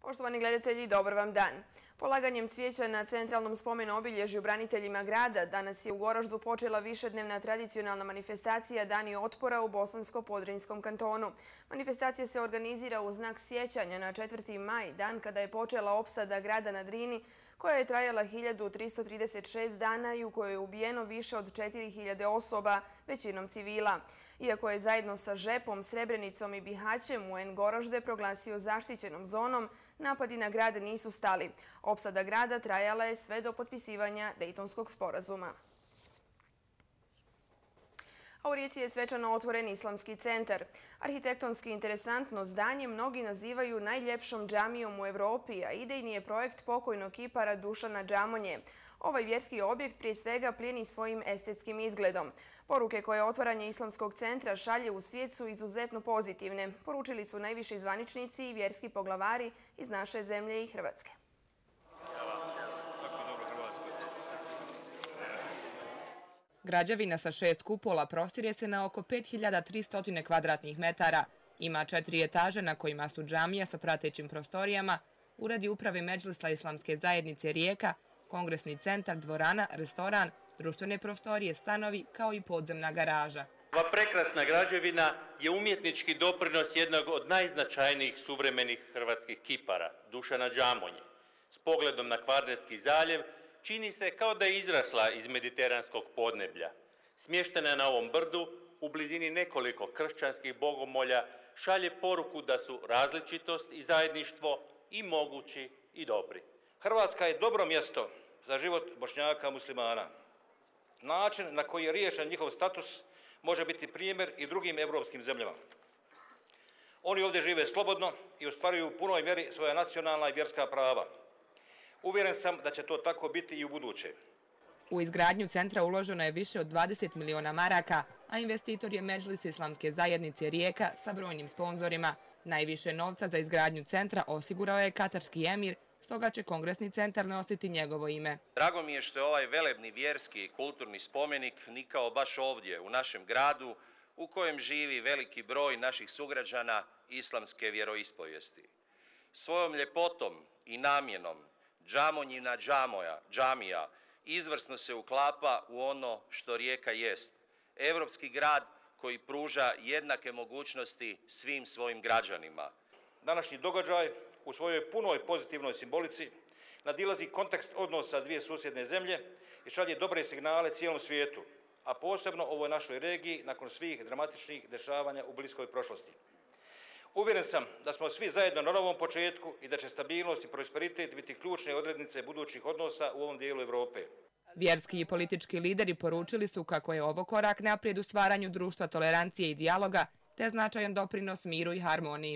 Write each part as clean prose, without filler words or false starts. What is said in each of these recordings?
Poštovani gledatelji, dobar vam dan. Polaganjem cvijeća na centralnom spomenu obilježju braniteljima grada danas je u Goraždu počela višednevna tradicionalna manifestacija Dani otpora u Bosansko-Podrinjskom kantonu. Manifestacija se organizira u znak sjećanja na 4. maj, dan kada je počela opsada grada na Drini, koja je trajala 1336 dana i u kojoj je ubijeno više od 4000 osoba, većinom civila. Iako je zajedno sa Žepom, Srebrenicom i Bihaćem UN Goražde proglasio zaštićenom zonom, napadi na grad nisu stali. Opsada grada trajala je sve do potpisivanja Dejtonskog sporazuma. A u Rijeci je svečano otvoren Islamski centar. Arhitektonski interesantno zdanje mnogi nazivaju najljepšom džamijom u Evropi, a idejni je projekt pokojnog kipara Dušana Džamonje. Ovaj vjerski objekt prije svega plijeni svojim estetskim izgledom. Poruke koje otvaranje Islamskog centra šalje u svijet su izuzetno pozitivne, poručili su najviši zvaničnici i vjerski poglavari iz naše zemlje i Hrvatske. Građevina sa 6 kupola prostire se na oko 5300 kvadratnih metara. Ima 4 etaže na kojima su džamija sa pratećim prostorijama, uredi uprave Medžlisa Islamske zajednice Rijeka, kongresni centar, dvorana, restoran, društvene prostorije, stanovi kao i podzemna garaža. Ova prekrasna građevina je umjetnički doprinos jednog od najznačajnijih suvremenih hrvatskih kipara, Dušana Džamonje. S pogledom na Kvarnerski zaljev čini se kao da je izrasla iz mediteranskog podneblja. Smještena na ovom brdu, u blizini nekoliko kršćanskih bogomolja, šalje poruku da su različitost i zajedništvo i mogući i dobri. Hrvatska je dobro mjesto za život Bošnjaka muslimana. Način na koji je riješen njihov status može biti primjer i drugim evropskim zemljama. Oni ovdje žive slobodno i ostvaruju u punoj mjeri svoja nacionalna i vjerska prava. Uvjeren sam da će to tako biti i u buduće. U izgradnju centra uloženo je više od 20 miliona maraka, a investitor je Medžlis Islamske zajednice Rijeka sa brojnim sponzorima. Najviše novca za izgradnju centra osigurao je katarski emir, stoga će kongresni centar nositi njegovo ime. Drago mi je što je ovaj velebni vjerski i kulturni spomenik nikao baš ovdje, u našem gradu, u kojem živi veliki broj naših sugrađana islamske vjeroispovijesti. Svojom ljepotom i namjenom Džamonjina džamija izvrsno se uklapa u ono što Rijeka jest. Europski grad koji pruža jednake mogućnosti svim svojim građanima. Današnji događaj u svojoj punoj pozitivnoj simbolici nadilazi kontekst odnosa dvije susjedne zemlje i šalje dobre signale cijelom svijetu, a posebno ovoj našoj regiji nakon svih dramatičnih dešavanja u bliskoj prošlosti. Uvjeren sam da smo svi zajedno na novom početku i da će stabilnost i prosperitet biti ključne odrednice budućih odnosa u ovom dijelu Europe. Vjerski i politički lideri poručili su kako je ovo korak naprijed u stvaranju društva tolerancije i dijaloga, te značajan doprinos miru i harmoniji.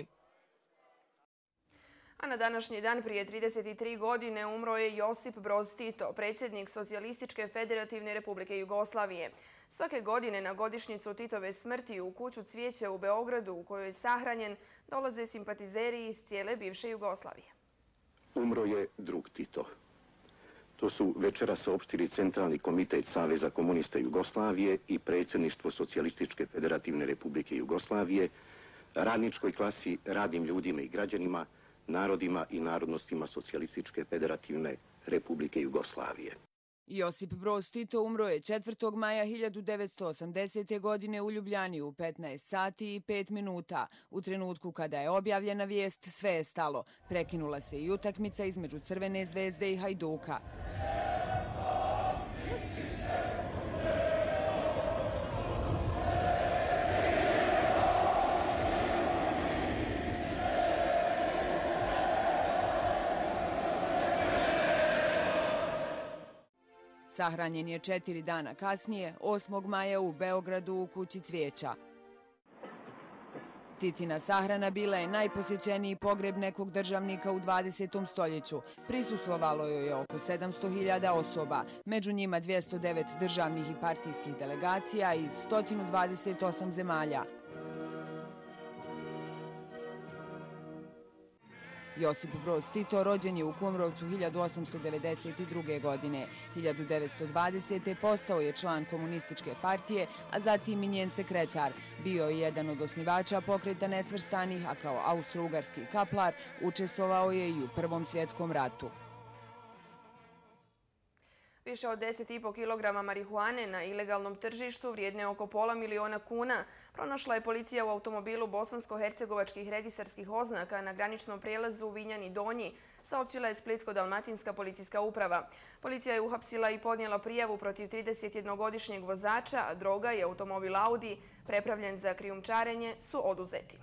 A na današnji dan prije 33 godine umro je Josip Broz Tito, predsjednik Socijalističke federativne Republike Jugoslavije. Svake godine na godišnjicu Titove smrti u kuću Cvijeće u Beogradu, u kojoj je sahranjen, dolaze simpatizeri iz cijele bivše Jugoslavije. Umro je drug Tito. To su večeras saopštili Centralni komitet Saveza komunista Jugoslavije i predsjedništvo Socijalističke federativne Republike Jugoslavije, radničkoj klasi, radnim ljudima i građanima, narodima i narodnostima Socijalističke federativne Republike Jugoslavije. Josip Broz Tito umro je 4. maja 1980. godine u Ljubljani u 15 sati i 5 minuta. U trenutku kada je objavljena vijest, sve je stalo. Prekinula se i utakmica između Crvene zvezde i Hajduka. Sahranjen je 4 dana kasnije, 8. maja u Beogradu u kući Cvijeća. Titina sahrana bila je najposjećeniji pogreb nekog državnika u 20. stoljeću. Prisustvovalo joj je oko 700.000 osoba, među njima 209 državnih i partijskih delegacija iz 128 zemalja. Josip Broz Tito rođen je u Kumrovcu 1892. godine. 1920. postao je član komunističke partije, a zatim i njen sekretar. Bio je jedan od osnivača Pokreta nesvrstanih, a kao austro-ugarski kaplar učestvovao je i u Prvom svjetskom ratu. Više od 10,5 kg marihuane na ilegalnom tržištu vrijedne oko pola miliona kuna pronašla je policija u automobilu bosansko-hercegovačkih registarskih oznaka na graničnom prijelazu Vinjani Donji, saopćila je Splitsko-dalmatinska policijska uprava. Policija je uhapsila i podnijela prijavu protiv 31-godišnjeg vozača, a droga i automobil Audi, prepravljen za krijumčarenje, su oduzeti.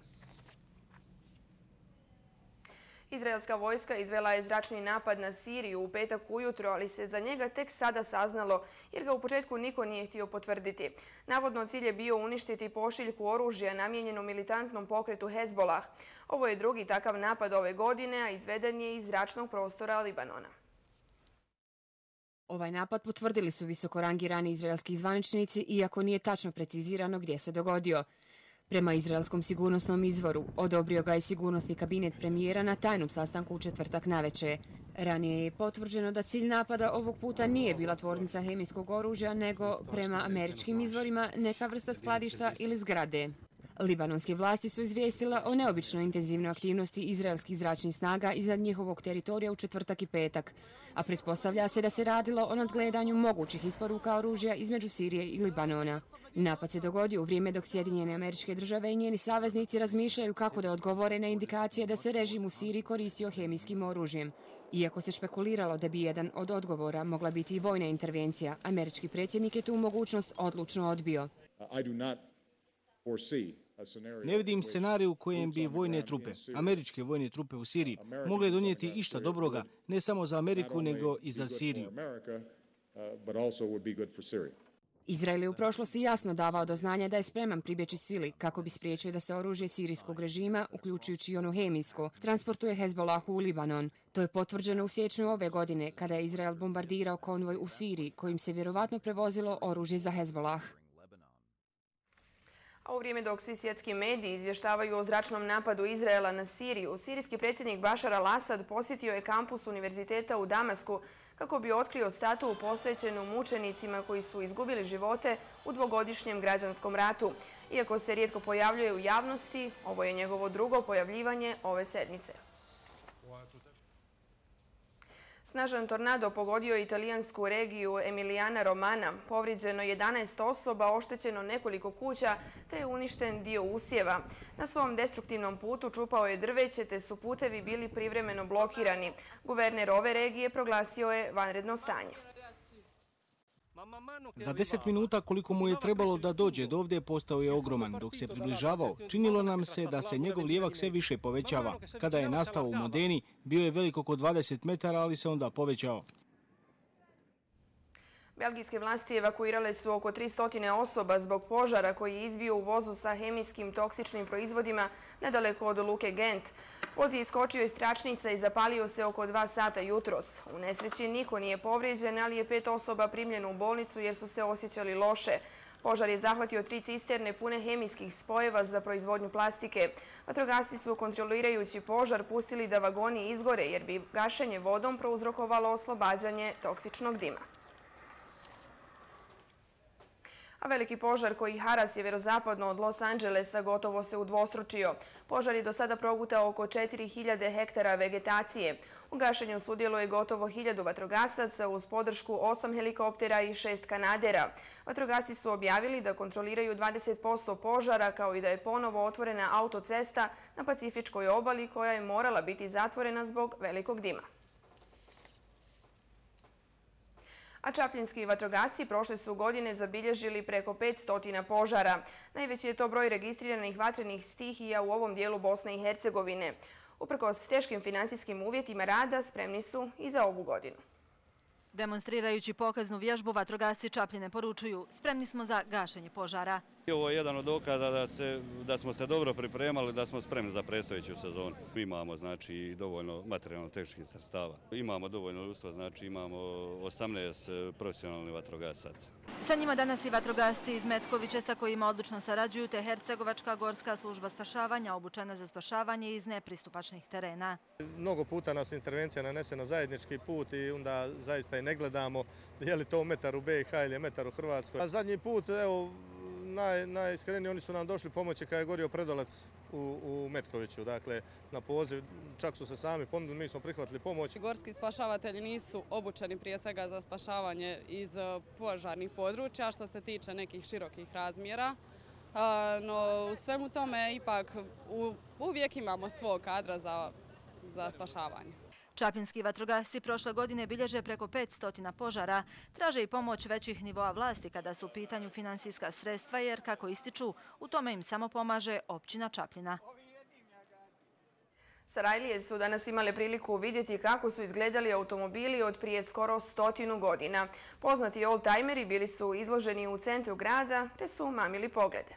Izraelska vojska izvela je zračni napad na Siriju u petak ujutro, ali se za njega tek sada saznalo jer ga u početku niko nije htio potvrditi. Navodno cilj je bio uništiti pošiljku oružja namijenjenu militantnom pokretu Hezbolah. Ovo je drugi takav napad ove godine, a izveden je iz zračnog prostora Libanona. Ovaj napad potvrdili su visoko rangirani izraelski zvaničnici, iako nije tačno precizirano gdje se dogodio. Prema izraelskom sigurnosnom izvoru, odobrio ga je sigurnosni kabinet premijera na tajnom sastanku u četvrtak naveče. Ranije je potvrđeno da cilj napada ovog puta nije bila tvornica hemijskog oružja, nego, prema američkim izvorima, neka vrsta skladišta ili zgrade. Libanonske vlasti su izvijestile o neobično intenzivnoj aktivnosti izraelskih zračnih snaga iznad njihovog teritorija u četvrtak i petak, a pretpostavlja se da se radilo o nadgledanju mogućih isporuka oružja između Sirije i Libanona. Napad se dogodio u vrijeme dok Sjedinjene Američke Države i njeni saveznici razmišljaju kako da odgovore na indikacije da se režim u Siriji koristio hemijskim oružjem. Iako se špekuliralo da bi jedan od odgovora mogla biti i vojna intervencija, američki predsjednik je tu mogućnost odlučno odbio. Ne vidim scenarij u kojem bi vojne trupe, američke vojne trupe u Siriji, mogle donijeti išta dobroga, ne samo za Ameriku, nego i za Siriju. Izrael je u prošlosti jasno davao do znanja da je spreman pribjeći sili kako bi spriječio da se oružje sirijskog režima, uključujući i ono hemijsko, transportuje Hezbolahu u Libanon. To je potvrđeno u siječnju ove godine, kada je Izrael bombardirao konvoj u Siriji, kojim se vjerovatno prevozilo oružje za Hezbolah. A u vrijeme dok svi svjetski mediji izvještavaju o zračnom napadu Izraela na Siriju, sirijski predsjednik Bašar al-Asad posjetio je kampus univerziteta u Damasku kako bi otkrio statu posvećenu mučenicima koji su izgubili živote u dvogodišnjem građanskom ratu. Iako se rijetko pojavljuje u javnosti, ovo je njegovo drugo pojavljivanje ove sedmice. Snažan tornado pogodio italijansku regiju Emilijana Romana. Povrijeđeno 11 osoba, oštećeno nekoliko kuća te je uništen dio usjeva. Na svom destruktivnom putu čupao je drveće te su putevi bili privremeno blokirani. Guverner ove regije proglasio je vanredno stanje. Za 10 minuta koliko mu je trebalo da dođe do ovdje postao je ogroman. Dok se približavao, činilo nam se da se njegov lijevak sve više povećava. Kada je nastao u Modeni, bio je velik oko 20 metara, ali se onda povećao. Belgijske vlasti evakuirale su oko 300 osoba zbog požara koji je izbio u vozu sa hemijskim toksičnim proizvodima nedaleko od luke Gent. Voz je iskočio iz tračnica i zapalio se oko 2 sata jutros. U nesreći niko nije povrijeđen, ali je 5 osoba primljeno u bolnicu jer su se osjećali loše. Požar je zahvatio 3 cisterne pune hemijskih spojeva za proizvodnju plastike. Vatrogasci su kontrolirajući požar pustili da vagoni izgore jer bi gašenje vodom prouzrokovalo oslobađanje toksičnog dima. A veliki požar koji hara sjeverozapadno od Los Angelesa gotovo se udvostručio. Požar je do sada progutao oko 4000 hektara vegetacije. U gašenju sudjeluje gotovo 1000 vatrogasaca uz podršku 8 helikoptera i 6 kanadera. Vatrogasci su objavili da kontroliraju 20% požara, kao i da je ponovo otvorena autocesta na Pacifičkoj obali koja je morala biti zatvorena zbog velikog dima. A čapljinski vatrogasci prošle su godine zabilježili preko 500 požara. Najveći je to broj registriranih vatrenih stihija u ovom dijelu Bosne i Hercegovine. Uprkos teškim finansijskim uvjetima rada, spremni su i za ovu godinu. Demonstrirajući pokaznu vježbu, vatrogasci Čapljine poručuju: spremni smo za gašenje požara. Ovo je jedan od dokaza da smo se dobro pripremali, da smo spremni za predstojeću sezonu. Imamo znači dovoljno materijalno-tehničkih sredstava. Imamo dovoljno ljudstva, znači imamo 18 profesionalnih vatrogasaca. Sa njima danas i vatrogasci iz Metkovića sa kojima odlično sarađuju, te Hercegovačka gorska služba spašavanja obučena za spašavanje iz nepristupačnih terena. Mnogo puta nas intervencija nanese na zajednički put i onda zaista i ne gledamo je li to metar u BiH ili je metar u Hrvatskoj. A zadnji put, evo, najiskreniji oni su nam došli pomoći kada je gorio predolac u Metkoviću. Dakle, na poziv, čak su se sami ponudili, mi smo prihvatili pomoć. Gorski spašavatelji nisu obučeni prije svega za spašavanje iz požarnih područja što se tiče nekih širokih razmjera. No u svemu tome ipak uvijek imamo svog kadra za spašavanje. Čapljinski vatrogasci prošle godine bilježe preko 500 požara. Traže i pomoć većih nivoa vlasti kada su u pitanju finansijska sredstva jer, kako ističu, u tome im samo pomaže općina Čapljina. Sarajlije su danas imale priliku vidjeti kako su izgledali automobili od prije skoro 100 godina. Poznati oldtimeri bili su izloženi u centru grada te su mamili poglede.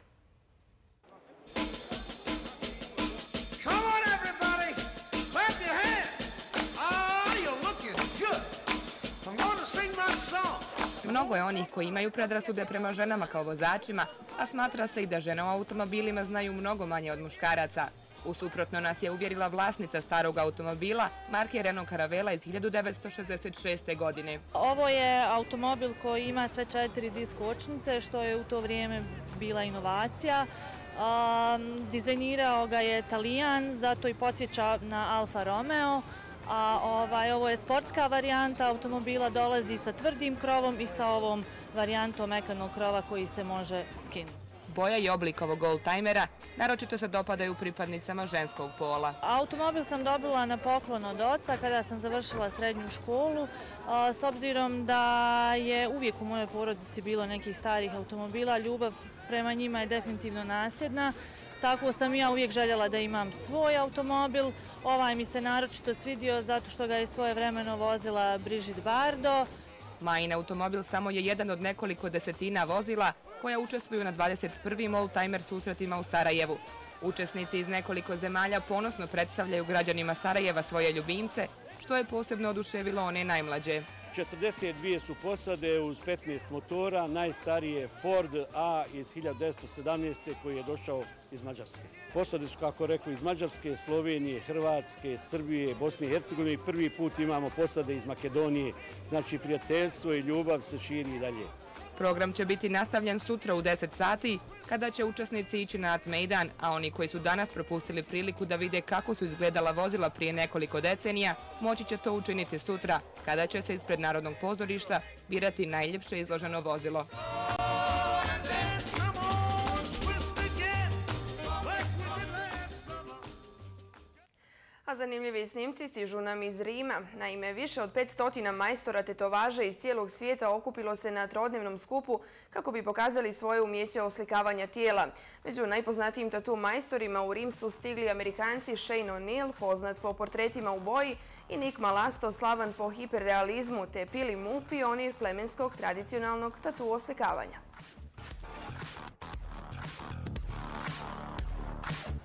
Mnogo je onih koji imaju predrasude prema ženama kao vozačima, a smatra se i da žene u automobilima znaju mnogo manje od muškaraca. Usuprotno nas je uvjerila vlasnica starog automobila marke Renault Caravela iz 1966. godine. Ovo je automobil koji ima sve 4 disk kočnice, što je u to vrijeme bila inovacija. Dizajnirao ga je Talijan, zato i podsjeća na Alfa Romeo. A ovo je sportska varijanta automobila, dolazi sa tvrdim krovom i sa ovom varijantom mekanog krova koji se može skinuti. Boja i oblik ovog oldtimera naročito se dopadaju pripadnicama ženskog pola. Automobil sam dobila na poklon od oca kada sam završila srednju školu. S obzirom da je uvijek u mojoj porodici bilo nekih starih automobila, ljubav prema njima je definitivno nasljedna. Tako sam ja uvijek željela da imam svoj automobil. Ovaj mi se naročito svidio zato što ga je svojevremeno vozila Brigitte Bardot. Majin automobil samo je jedan od nekoliko desetina vozila koja učestvuju na 21. oldtimer susretima u Sarajevu. Učesnici iz nekoliko zemalja ponosno predstavljaju građanima Sarajeva svoje ljubimce, što je posebno oduševilo one najmlađe. 42 su posade uz 15 motora, najstariji je Ford A iz 1917. koji je došao iz Mađarske. Posade su, kako rekao, iz Mađarske, Slovenije, Hrvatske, Srbije, Bosne i Hercegovine. Prvi put imamo posade iz Makedonije, znači prijateljstvo i ljubav se širi i dalje. Program će biti nastavljen sutra u 10 sati, kada će učesnici ići na Atmejdan, a oni koji su danas propustili priliku da vide kako su izgledala vozila prije nekoliko decenija, moći će to učiniti sutra, kada će se ispred Narodnog pozorišta birati najljepše izloženo vozilo. A zanimljivi snimci stižu nam iz Rima. Naime, više od 500 majstora tetovaže iz cijelog svijeta okupilo se na trodnevnom skupu kako bi pokazali svoje umjeće oslikavanja tijela. Među najpoznatijim tatu majstorima u Rim su stigli Amerikanci Shane O'Neill, poznat po portretima u boji, i Nick Malasto, slavan po hiperrealizmu, te Pili Mu, pionir plemenskog tradicionalnog tatu oslikavanja.